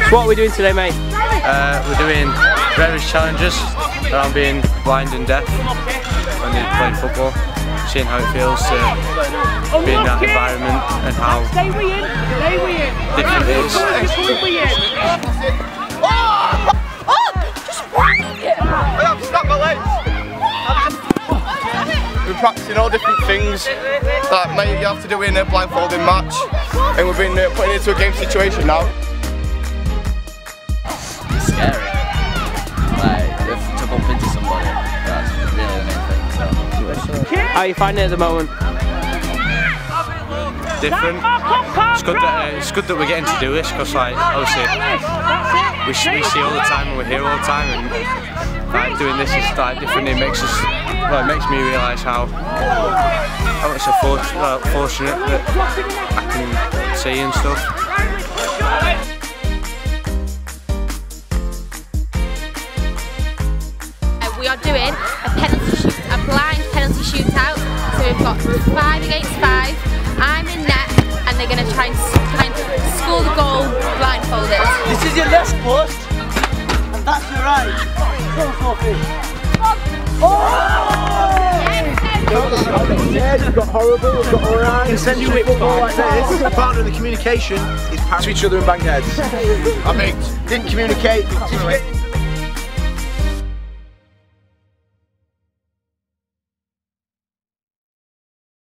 So what are we doing today, mate? We're doing various challenges around being blind and deaf when you're playing football, seeing how it feels to be in that environment and how different it is. We're practicing all different things that you have to do in a blindfolded match, and we've been putting it into a game situation now. It's scary. Like, to bump into somebody, that's really the main thing. So. How are you finding it at the moment? Different. It's good that we're getting to do this because, like, obviously we see all the time and we're here all the time, and like doing this is like different. It makes us, well, it makes me realise how much I'm fortunate that I can see and stuff. We are doing a blind penalty shootout. So we've got 5 against 5. I'm in net, and they're going to try and score the goal blindfolded. This is your left post, and that's your right. Yeah, we've got horrible, we've got alright. You can send you football like this. The partner in the communication is to each other and bang heads. I mean, Didn't communicate.